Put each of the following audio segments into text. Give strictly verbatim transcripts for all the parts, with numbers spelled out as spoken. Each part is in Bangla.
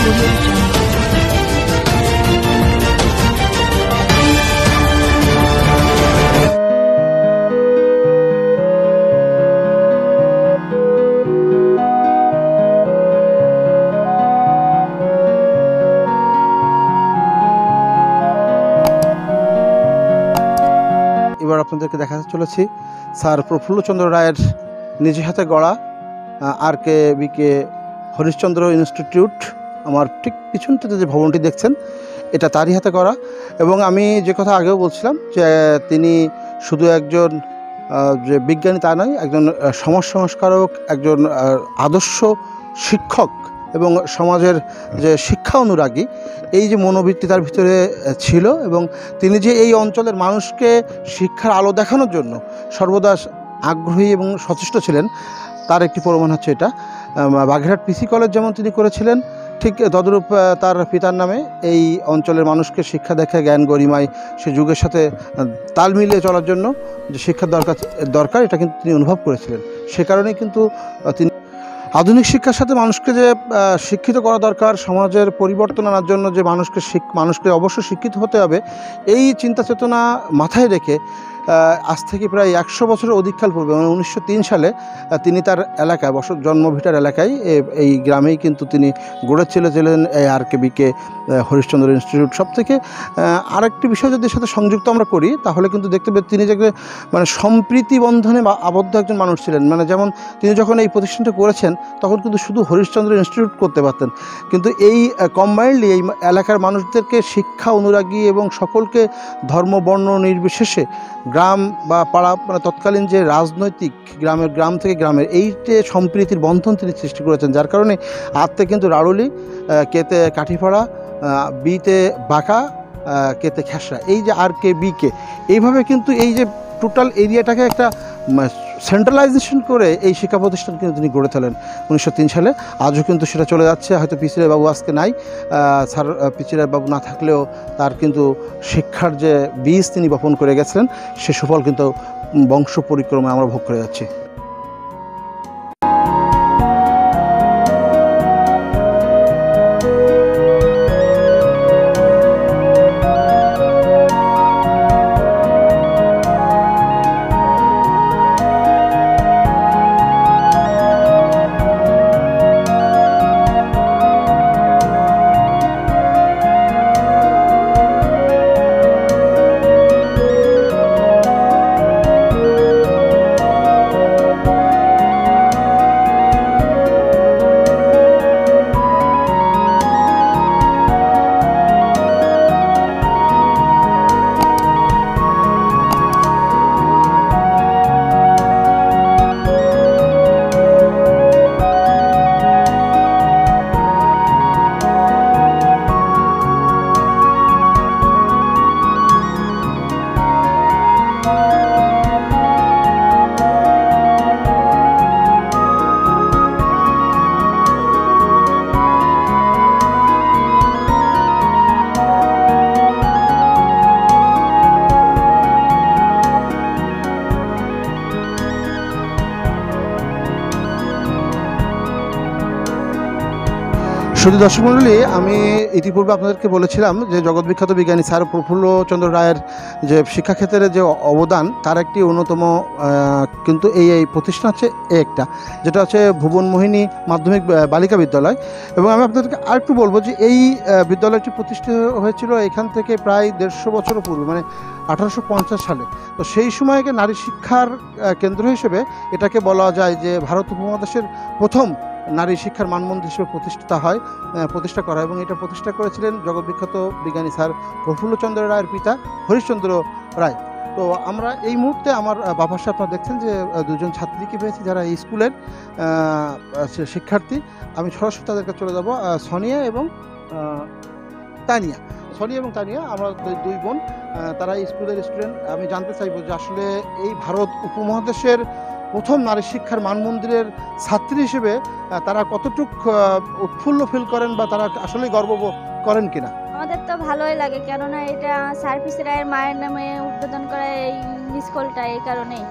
এবার আপনাদেরকে দেখাতে চলেছি স্যার প্রফুল্লচন্দ্র রায়ের নিজে হাতে গড়া আর কে বিকে হরিশ্চন্দ্র ইনস্টিটিউট। আমার ঠিক পিছনটাতে যে ভবনটি দেখছেন এটা তারই হাতে করা। এবং আমি যে কথা আগেও বলছিলাম যে তিনি শুধু একজন যে বিজ্ঞানী তা নয়, একজন সমাজ সংস্কারক, একজন আদর্শ শিক্ষক এবং সমাজের যে শিক্ষা অনুরাগী, এই যে মনোবৃত্তি তার ভিতরে ছিল। এবং তিনি যে এই অঞ্চলের মানুষকে শিক্ষার আলো দেখানোর জন্য সর্বদা আগ্রহী এবং সচেষ্ট ছিলেন তার একটি প্রমাণ হচ্ছে এটা। বাগেরহাট পিসি কলেজ যেমন তিনি করেছিলেন, ঠিক তদরূপ তার পিতার নামে এই অঞ্চলের মানুষকে শিক্ষা দেখে জ্ঞান গরিমায় সে যুগের সাথে তাল মিলিয়ে চলার জন্য যে শিক্ষার দরকার দরকার এটা কিন্তু তিনি অনুভব করেছিলেন। সে কারণেই কিন্তু তিনি আধুনিক শিক্ষার সাথে মানুষকে যে শিক্ষিত করা দরকার, সমাজের পরিবর্তন আনার জন্য যে মানুষকে মানুষকে অবশ্যই শিক্ষিত হতে হবে, এই চিন্তা চেতনা মাথায় রেখে আজ থেকে প্রায় একশো বছরের অধিককাল পূর্বে মানে উনিশশো তিন সালে তিনি তার এলাকায় বসত জন্মভিটার এলাকায় এই গ্রামেই কিন্তু তিনি গড়ে চলেছিলেন এই আর কে বিকে হরিশ্চন্দ্র ইনস্টিটিউট। সব থেকে আরেকটি বিষয় যদি সাথে সংযুক্ত আমরা করি তাহলে কিন্তু দেখতে পাই তিনি যে মানে সম্প্রীতি বন্ধনে আবদ্ধ একজন মানুষ ছিলেন। মানে যেমন তিনি যখন এই প্রতিষ্ঠানটা করেছেন তখন কিন্তু শুধু হরিশ্চন্দ্র ইনস্টিটিউট করতে পারতেন, কিন্তু এই কম্বাইন্ডলি এই এলাকার মানুষদেরকে শিক্ষা অনুরাগী এবং সকলকে ধর্ম বর্ণ নির্বিশেষে গ্রাম বা পাড়া মানে তৎকালীন যে রাজনৈতিক গ্রামের গ্রাম থেকে গ্রামের এই যে সম্প্রীতির বন্ধন তিনি সৃষ্টি করেছেন, যার কারণে আত্মে কিন্তু রাড়ুলি, কেতে কাঠিপাড়া, বিতে বাঁকা, কেতে খেসরা, এই যে আর কে বিকে এইভাবে কিন্তু এই যে টোটাল এরিয়াটাকে একটা সেন্ট্রালাইজেশন করে এই শিক্ষা প্রতিষ্ঠান কিন্তু তিনি গড়ে তোলেন উনিশশো তিন সালে। আজও কিন্তু সেটা চলে যাচ্ছে। হয়তো পিছিরায় বাবু আজকে নাই, স্যার পিছিরায় বাবু না থাকলেও তার কিন্তু শিক্ষার যে বীজ তিনি বপন করে গেছিলেন সে সুফল কিন্তু বংশ পরিক্রমায় আমরা ভোগ করে যাচ্ছি। শুধু দর্শক মণ্ডলী, আমি ইতিপূর্বে আপনাদেরকে বলেছিলাম যে জগৎবিখ্যাত বিজ্ঞানী স্যার প্রফুল্লচন্দ্র রায়ের যে শিক্ষাক্ষেত্রে যে অবদান তার একটি অন্যতম কিন্তু এই এই প্রতিষ্ঠান হচ্ছে একটা, যেটা হচ্ছে ভুবনমোহিনী মাধ্যমিক বালিকা বিদ্যালয়। এবং আমি আপনাদেরকে আরেকটু বলবো যে এই বিদ্যালয়টি প্রতিষ্ঠিত হয়েছিল এখান থেকে প্রায় দেড়শো বছর পূর্বে, মানে আঠারোশো পঞ্চাশ সালে। তো সেই সময়কে নারী শিক্ষার কেন্দ্র হিসেবে এটাকে বলা যায় যে ভারত উপমহাদেশের প্রথম নারী শিক্ষার মানমন্দির হিসেবে প্রতিষ্ঠিত হয় প্রতিষ্ঠা করা। এবং এটা প্রতিষ্ঠা করেছিলেন জগৎবিখ্যাত বিজ্ঞানী স্যার প্রফুল্লচন্দ্র রায়ের পিতা হরিশ্চন্দ্র রায়। তো আমরা এই মুহূর্তে আমার বাবার সাথে আপনারা দেখছেন যে দুজন ছাত্রীকে পেয়েছি যারা এই স্কুলের শিক্ষার্থী। আমি সরাসরি তাদেরকে চলে যাব, সোনিয়া এবং তানিয়া। সোনিয়া এবং তানিয়া আমরা দুই বোন, তারা এই স্কুলের স্টুডেন্ট। আমি জানতে চাইব যে আসলে এই ভারত উপমহাদেশের প্রথম নারী শিক্ষার মানমন্দিরের ছাত্রী হিসেবে তারা কতটুক উৎফুল্ল ফিল করেন বা তারা আসলেই গর্ব করেন কিনা। আমাদের তো ভালোই লাগে, কেননা এটা স্যার পিসি রায়ের মায়ের নামে উদ্বোধন করা এই স্কুলটা, এই কারণেই।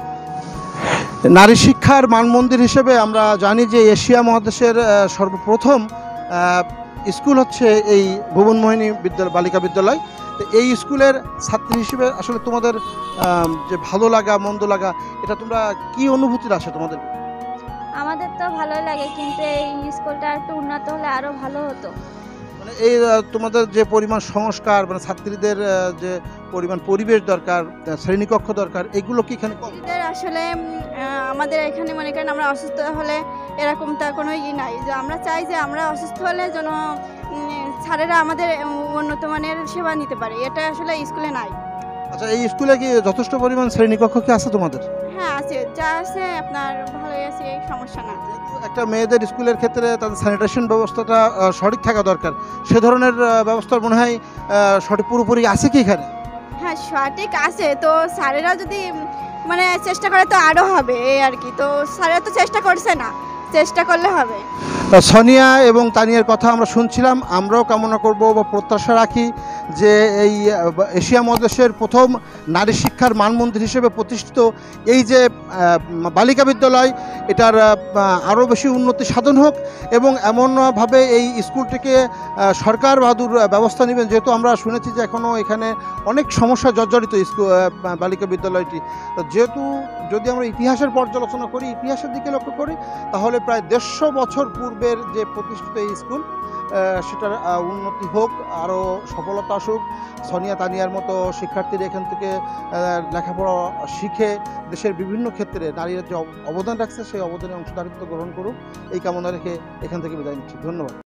নারী শিক্ষার মানমন্দির হিসেবে আমরা জানি যে এশিয়া মহাদেশের সর্বপ্রথম স্কুল হচ্ছে এই ভুবনমোহিনী বিদ্যালয় বালিকা বিদ্যালয়। তো এই স্কুলের ছাত্রী হিসেবে আসলে তোমাদের আম, যে ভালো লাগা মন্দ লাগা, এটা তোমরা কি অনুভূতির আসে তোমাদের? আমাদের তো ভালোই লাগে, কিন্তু এই স্কুলটা একটু উন্নত হলে আরো ভালো হতো। মানে এই আহ, তোমাদের যে পরিমাণ সংস্কার, মানে ছাত্রীদের আহ, যে পরিমাণ পরিবেশ দরকার, আহ, শ্রেণীকক্ষ দরকার, এগুলো কি এখানে কম? এদের আসলে উম, আহ, আমাদের এখানে মনে করেন আমরা অসুস্থ হলে এরকমটা কোনো ই নাই, যে আমরা চাই যে আমরা অসুস্থ হলে যেন উম, স্যারেরা আমাদের উম, উন্নত মানের সেবা নিতে পারে, এটা আসলে স্কুলে নাই। আচ্ছা, এই স্কুলে কি যথেষ্ট পরিমাণ শ্রেণীকক্ষ কি আছে তোমাদের? হ্যাঁ আছে, যা আছে আপনার ভালোই আছে, এই সমস্যা না। একটা মেয়েদের স্কুলের ক্ষেত্রে তাদের স্যানিটেশন ব্যবস্থাটা আহ, সঠিক থাকা দরকার, সে ধরনের আহ, ব্যবস্থা মনে হয় আহ, সঠিক পুরোপুরি আছে কি এখানে? হ্যাঁ সঠিক আছে, তো স্যারেরা যদি উম, মানে চেষ্টা করে তো আরও হবে এই আর কি, তো স্যারেরা তো চেষ্টা করছে না, চেষ্টা করলে হবে। সোনিয়া এবং তানিয়ার কথা আমরা শুনছিলাম। আমরাও কামনা করব বা প্রত্যাশা রাখি যে এই আহ, এশিয়া মহাদেশের প্রথম নারী শিক্ষার মানমন্দির হিসেবে প্রতিষ্ঠিত এই যে আহ, বালিকা বিদ্যালয়, এটার আরও বেশি উন্নতি সাধন হোক, এবং এমনভাবে এই স্কুলটিকে আহ, সরকার বাহাদুর ব্যবস্থা নেবেন, যেহেতু আমরা শুনেছি যে এখনও এখানে অনেক সমস্যা জর্জরিত স্কুল বালিকা বিদ্যালয়টি। তো যেহেতু যদি আমরা ইতিহাসের পর্যালোচনা করি, ইতিহাসের দিকে লক্ষ্য করি, তাহলে প্রায় দেড়শো বছর পূর্বের যে প্রতিষ্ঠিত এই স্কুল, আহ, সেটার আহ, উন্নতি হোক, আরও সফলতা আসুক। সোনিয়া তানিয়ার মতো শিক্ষার্থীরা এখান থেকে আহ, লেখাপড়া শিখে দেশের বিভিন্ন ক্ষেত্রে নারীরা যে অব- অবদান রাখছে, সেই অবদানে অংশদারিত্ব গ্রহণ করুক, এই কামনা রেখে এখান থেকে বিদায় নিচ্ছি। ধন্যবাদ।